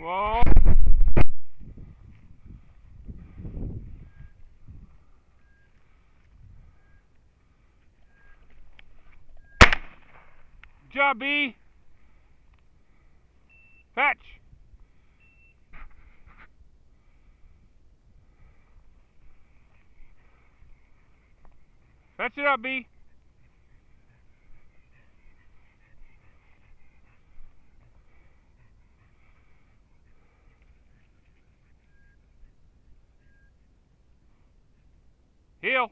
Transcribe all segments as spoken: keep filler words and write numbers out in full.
Whoa. Good job, B. Fetch. Fetch it up, B. Heel.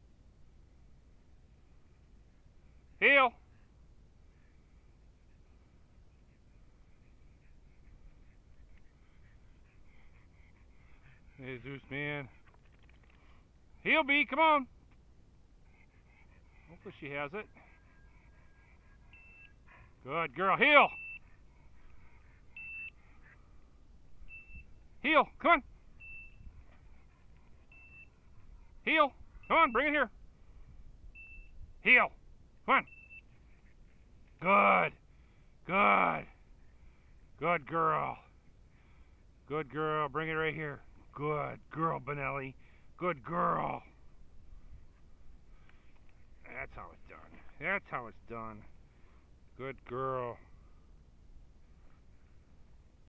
Heel. Hey, Zeus, man. Heel, B, come on. Hopefully she has it. Good girl. Heel. Heel. Come on. Heel. Come on, bring it here. Heel. Come on. Good. Good. Good girl. Good girl. Bring it right here. Good girl, Benelli. Good girl. That's how it's done. That's how it's done. Good girl.